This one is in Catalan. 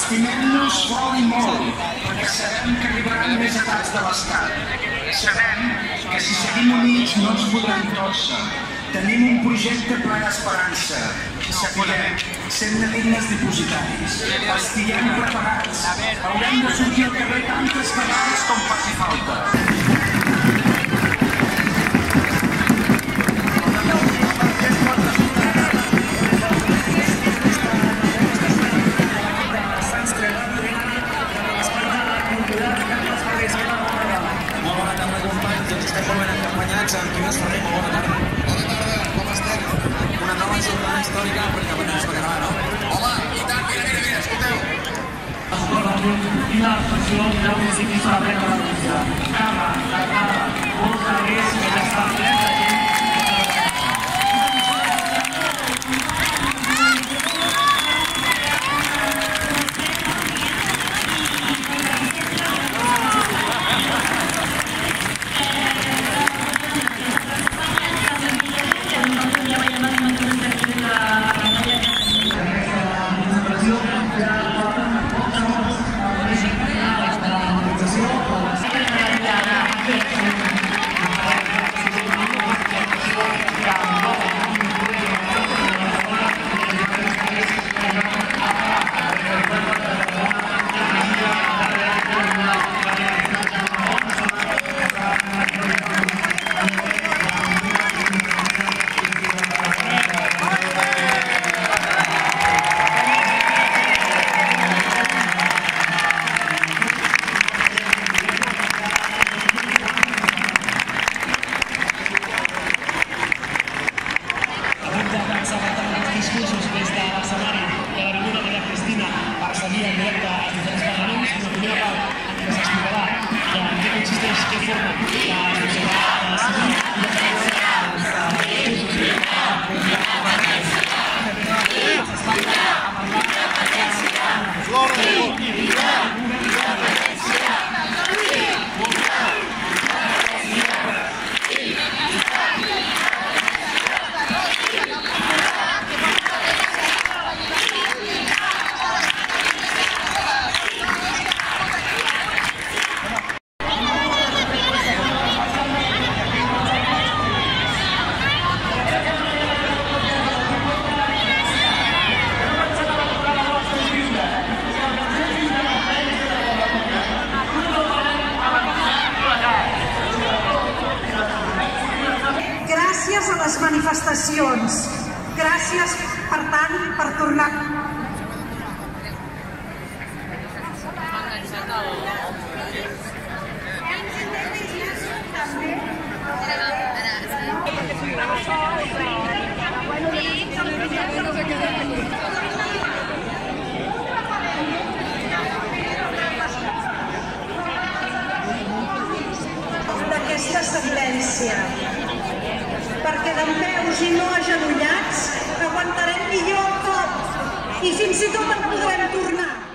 Estimem-nos molt i molt, perquè sabem que arribaran més atacs de l'Estat. Sabem que si seguim units no ens podrem torcer. Tenim un projecte ple d'esperança. Sapiguem, sent dignes dipositaris. Estiguem preparats. Haurem de sortir al carrer tantes vegades com faci falta. Amb Quimet Ferrer, molt bona tarda. Bona tarda, com estem? Una nova jornada històrica perquè avui no es pagarà, no? Home, i tant, mira, escolteu. Quina actuació, mireu que sí que s'ha de prendre la notícia. La cara, molts carrers que ja estan plens de gent. Gràcies a les manifestacions. Gràcies, per tant, per tornar. D'aquesta sentència. Perquè dempeus i no agenollats aguantarem millor el cop i fins i tot en podrem tornar.